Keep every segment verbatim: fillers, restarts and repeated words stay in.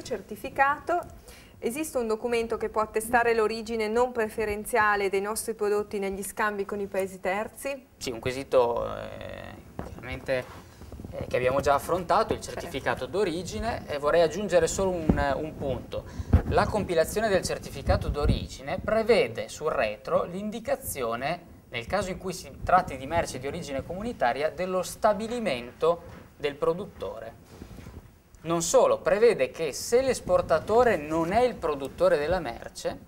certificato. Esiste un documento che può attestare l'origine non preferenziale dei nostri prodotti negli scambi con i paesi terzi? Sì, un quesito eh, chiaramente eh, che abbiamo già affrontato, il certificato d'origine, e vorrei aggiungere solo un, un punto. La compilazione del certificato d'origine prevede sul retro l'indicazione, nel caso in cui si tratti di merce di origine comunitaria, dello stabilimento del produttore. Non solo, prevede che se l'esportatore non è il produttore della merce,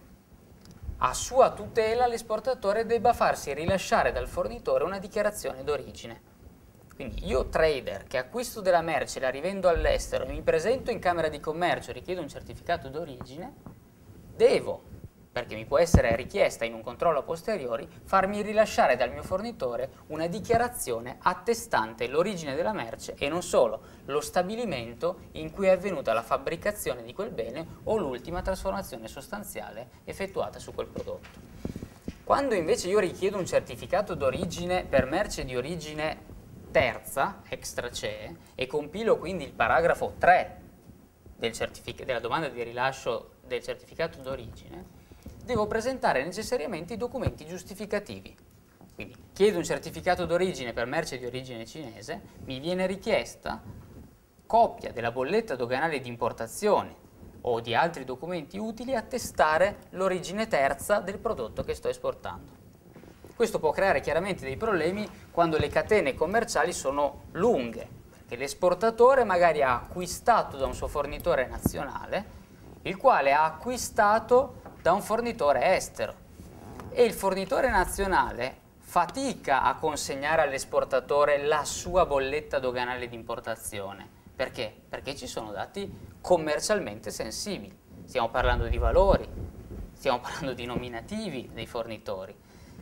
a sua tutela l'esportatore debba farsi rilasciare dal fornitore una dichiarazione d'origine. Quindi io trader che acquisto della merce e la rivendo all'estero e mi presento in Camera di Commercio e richiedo un certificato d'origine, devo, perché mi può essere richiesta in un controllo a posteriori, farmi rilasciare dal mio fornitore una dichiarazione attestante l'origine della merce e non solo, lo stabilimento in cui è avvenuta la fabbricazione di quel bene o l'ultima trasformazione sostanziale effettuata su quel prodotto. Quando invece io richiedo un certificato d'origine per merce di origine terza, extra C E, e compilo quindi il paragrafo tre del della domanda di rilascio del certificato d'origine, devo presentare necessariamente i documenti giustificativi. Quindi chiedo un certificato d'origine per merce di origine cinese, mi viene richiesta copia della bolletta doganale di importazione o di altri documenti utili a attestare l'origine terza del prodotto che sto esportando. Questo può creare chiaramente dei problemi quando le catene commerciali sono lunghe, perché l'esportatore magari ha acquistato da un suo fornitore nazionale, il quale ha acquistato da un fornitore estero e il fornitore nazionale fatica a consegnare all'esportatore la sua bolletta doganale di importazione. Perché? Perché ci sono dati commercialmente sensibili. Stiamo parlando di valori, stiamo parlando di nominativi dei fornitori.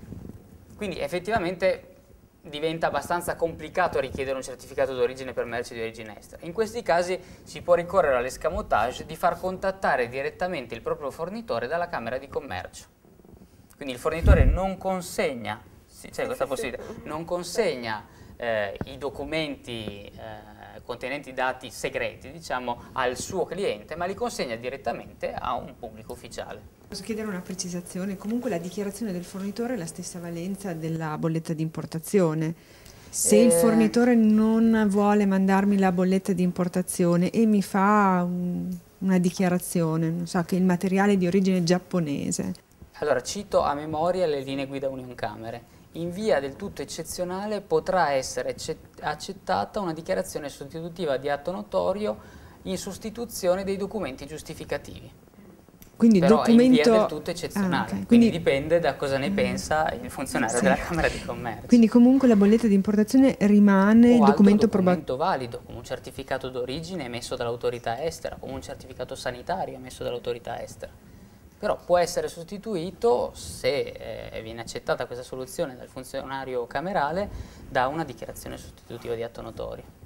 Quindi effettivamente diventa abbastanza complicato richiedere un certificato d'origine per merci di origine estera. In questi casi si può ricorrere all'escamotage di far contattare direttamente il proprio fornitore dalla Camera di Commercio. Quindi il fornitore non consegna, sì, c'è questa possibilità, non consegna eh, i documenti eh, contenenti dati segreti, diciamo, al suo cliente, ma li consegna direttamente a un pubblico ufficiale. Posso chiedere una precisazione? Comunque la dichiarazione del fornitore è la stessa valenza della bolletta di importazione. Se eh... il fornitore non vuole mandarmi la bolletta di importazione e mi fa un, una dichiarazione, non so, che il materiale è di origine giapponese. Allora, cito a memoria le linee guida Unioncamere. In via del tutto eccezionale potrà essere accettata una dichiarazione sostitutiva di atto notorio in sostituzione dei documenti giustificativi. Quindi Però documento... è in via del tutto eccezionale, ah, okay. quindi, quindi dipende da cosa ne pensa il funzionario sì. della Camera di Commercio. Quindi comunque la bolletta di importazione rimane il documento probatorio. documento valido, come un certificato d'origine emesso dall'autorità estera, come un certificato sanitario emesso dall'autorità estera. Però può essere sostituito, se eh, viene accettata questa soluzione dal funzionario camerale, da una dichiarazione sostitutiva di atto notorio.